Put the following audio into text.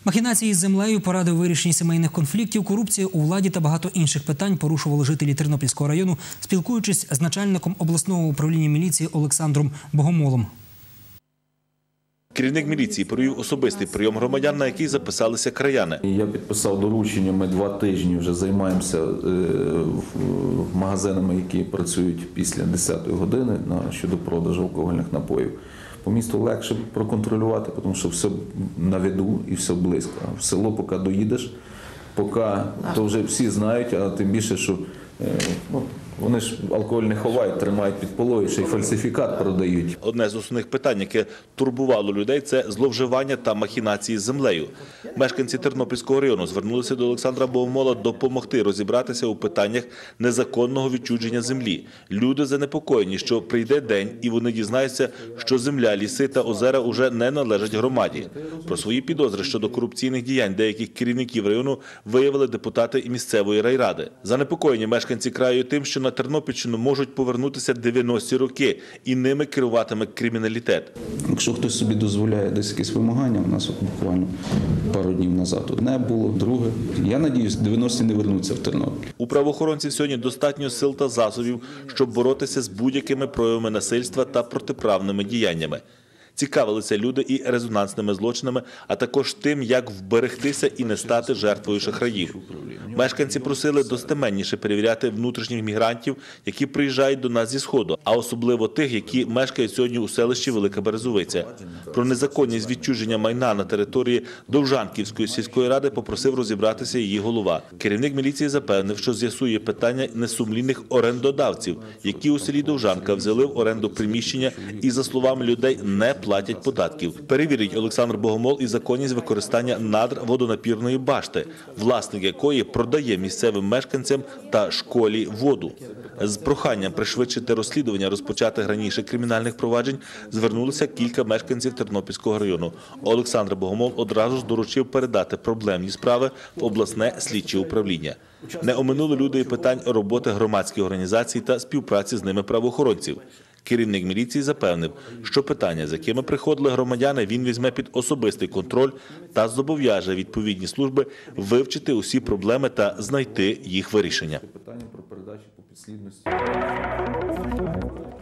Махінації з землею, поради у вирішенні сімейних конфліктів, корупція у владі та багато інших питань порушували жителі Тернопільського району, спілкуючись з начальником обласного управління міліції Олександром Богомолом. Керівник міліції провів особистий прийом громадян, на який записалися краяни. Я підписав доручення, ми 2 тижні вже займаємося магазинами, які працюють після 10-ї години щодо продажу алкогольних напоїв. По місту легше проконтролювати, тому що все на виду і все близько. В село поки доїдеш, то вже всі знають, а тим більше, що вони ж алкоголь не ховають, тримають під полою, ще й фальсифікат продають. Одне з основних питань, яке турбувало людей, це зловживання та махінації з землею. Мешканці Тернопільського району звернулися до Олександра Богомола допомогти розібратися у питаннях незаконного відчуження землі. Люди занепокоєні, що прийде день і вони дізнаються, що земля, ліси та озера уже не належать громаді. Про свої підозри щодо корупційних діянь деяких керівників району виявили депутати і місцевої райради. Занепокоєні мешканці краю тим, що на Тернопільщину можуть повернутися 90-ті роки і ними керуватиме криміналітет. Якщо хтось собі дозволяє десь якісь вимагання, у нас буквально пару днів назад одне було, друге. Я надіюсь, 90-ті не вернуться в Тернопіль. У правоохоронців сьогодні достатньо сил та засобів, щоб боротися з будь-якими проявами насильства та протиправними діяннями. Цікавилися люди і резонансними злочинами, а також тим, як вберегтися і не стати жертвою шахраїв. Мешканці просили достеменніше перевіряти внутрішніх мігрантів, які приїжджають до нас зі Сходу, а особливо тих, які мешкають сьогодні у селищі Велика Березовиця. Про незаконність відчуження майна на території Довжанківської сільської ради попросив розібратися її голова. Керівник міліції запевнив, що з'ясує питання несумлінних орендодавців, які у селі Довжанка взяли в оренду приміщення і, за словами людей, не платять податків. Перевірить Олександр Богомол і законність використання надр водонапірної башти, власник якої продає місцевим мешканцям та школі воду. З проханням пришвидшити розслідування розпочатих раніше кримінальних проваджень звернулися кілька мешканців Тернопільського району. Олександр Богомол одразу ж доручив передати проблемні справи в обласне слідче управління. Не оминули люди і питань роботи громадських організацій та співпраці з ними правоохоронців. Керівник міліції запевнив, що питання, з якими приходили громадяни, він візьме під особистий контроль та зобов'яже відповідні служби вивчити усі проблеми та знайти їх вирішення. Питання про передачу по підслідності.